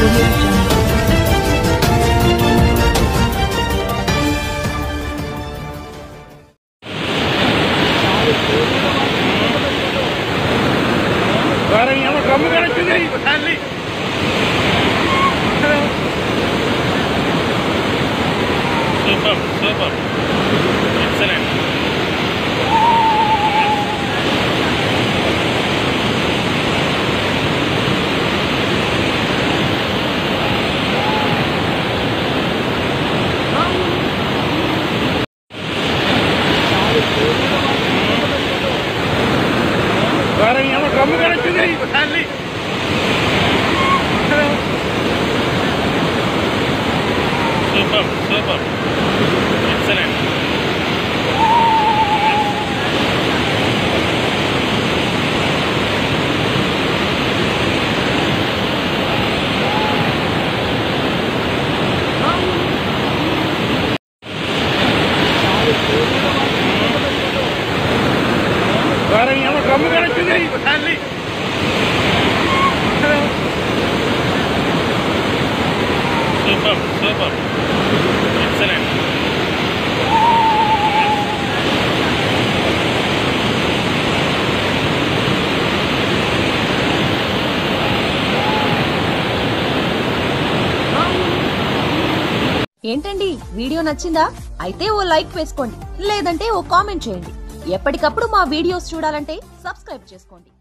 audio jungle. Super. Excellent. Super. Excellent. Super. Excellent. ఏంటండి video నచ్చిందా? అయితే ఓ లైక్ వేసుకోండి, లేదంటే ఓ కామెంట్ చేయండి. ఎప్పటికప్పుడు మా వీడియోస్ చూడాలంటే సబ్స్క్రైబ్ చేసుకోండి.